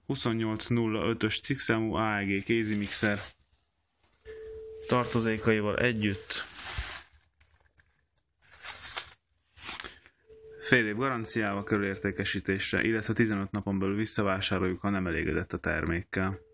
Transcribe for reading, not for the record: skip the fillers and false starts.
2805-ös cikkszámú AEG kézi mixer tartozékaival együtt. Fél év garanciával körülértékesítésre, illetve 15 napon belül visszavásároljuk, ha nem elégedett a termékkel.